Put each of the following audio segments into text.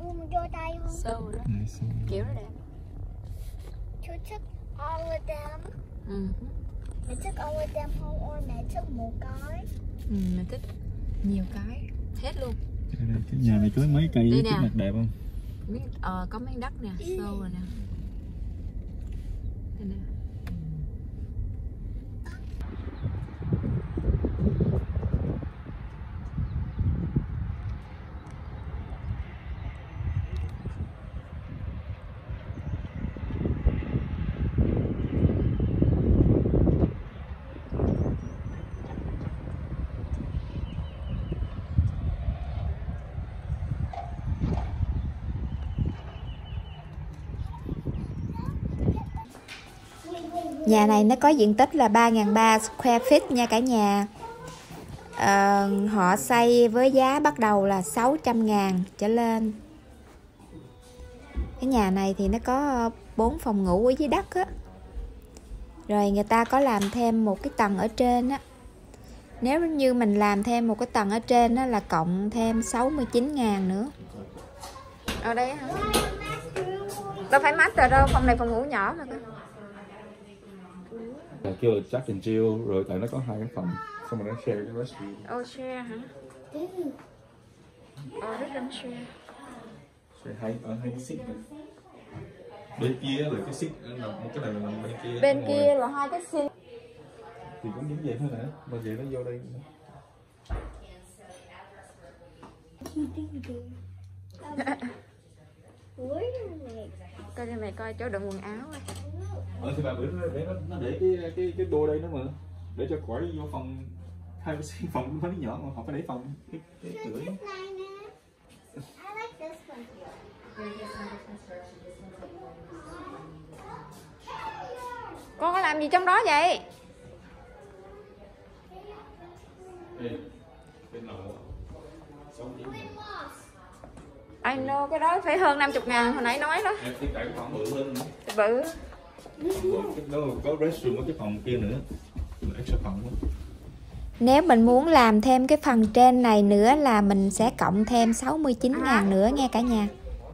zoom vô tay không? Sâu rồi đó. Kiểu nó đẹp. You took all of them. Mẹ took all of them home or mẹ took một cái? Mình thích nhiều cái. Hết luôn. Cái nhà này có mấy cây rất là đẹp không? Có mấy đất nè, sâu rồi nè. Đây nè. Nhà này nó có diện tích là 3.300 square feet nha cả nhà. Họ xây với giá bắt đầu là 600.000 trở lên. Cái nhà này thì nó có 4 phòng ngủ ở dưới đất á. Rồi người ta có làm thêm một cái tầng ở trên á. Nếu như mình làm thêm một cái tầng ở trên á là cộng thêm 69.000 nữa. Ở đây hả? Đâu phải master đâu, phòng này phòng ngủ nhỏ mà. Kêu là Jack and Jill, rồi tại nó có 2 cái phòng, xong rồi nó share cái restroom. Share hả? Rất là share. Share hai cái seat này. Bên kia là cái seat, một cái này là bên kia. Bên kia là 2 cái seat. Thì cũng giống vậy thôi nè, mà vậy nó vô đây. Coi cho mày coi chỗ đựng quần áo ấy. Thì bà bữa nó để cái đô đây nữa mà, để cho khỏi vô phòng, hai cái phòng nó nhỏ mà họ phải để phòng cái cửa. Con có làm gì trong đó vậy? I know, cái đó phải hơn 50.000 hồi nãy nói đó. Cái phòng bự hơn nữa. Bự. Nó có restroom ở cái phòng kia nữa, extra phòng nữa. Nếu mình muốn làm thêm cái phần trên này nữa là mình sẽ cộng thêm 69.000 nữa nghe cả nhà.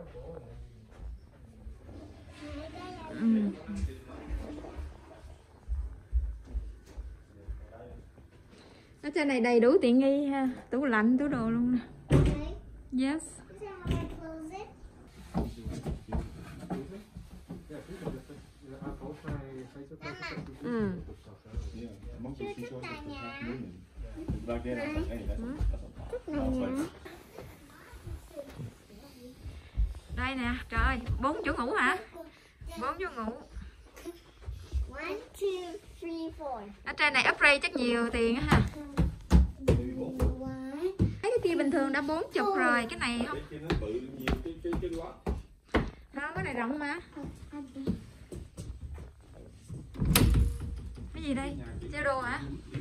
Ở trên này đầy đủ tiện nghi ha, tủ lạnh, tủ đồ luôn nè. Yes. Đây nè, trời ơi, 4 chỗ ngủ hả? 4 chỗ ngủ. 1, 2, 3, 4. Ở trên này upgrade chắc nhiều tiền á ha. Cái kia bình thường đã 40 rồi, cái này không. Không, cái này rộng mà. Cái gì đây? Chơi đồ hả?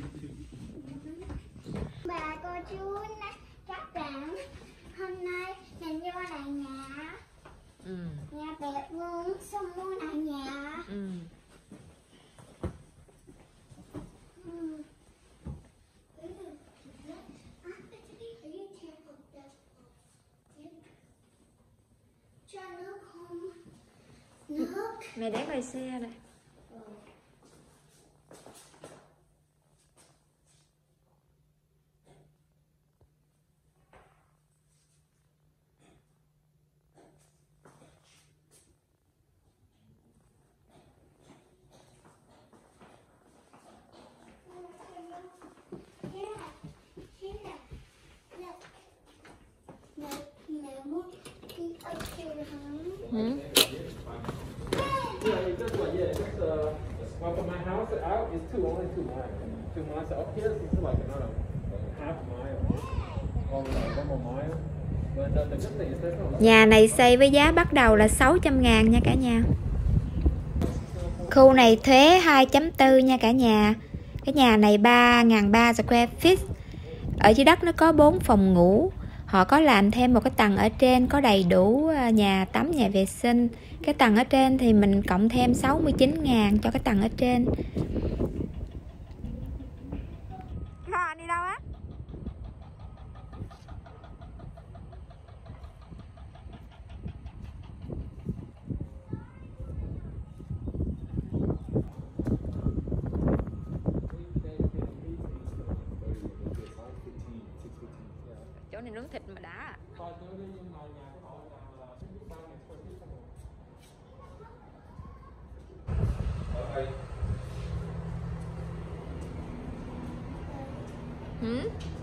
Bà cô chú các bạn, hôm nay mình vô lại nhà. Nhà đẹp luôn, xong luôn lại nhà. Cho nước không? Nước. Mẹ để ngoài xe đây. Well, from my house out is only 2 miles. 2 miles. So up here is like another half mile. Or like 1 more mile. But the good thing is there's no. Nhà này xây với giá bắt đầu là 600.000 nha cả nhà. Khu này thuế 2.4 nha cả nhà. Cái nhà này 3.300 square feet. Ở dưới đất nó có 4 phòng ngủ. Họ có làm thêm một cái tầng ở trên có đầy đủ nhà tắm, nhà vệ sinh. Cái tầng ở trên thì mình cộng thêm 69.000 cho cái tầng ở trên. Anh đi đâu á? Ừ?